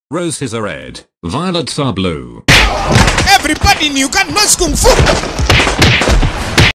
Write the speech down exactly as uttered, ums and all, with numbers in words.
Roses are red, violets are blue. Everybody in Uganda knows Kung Fu.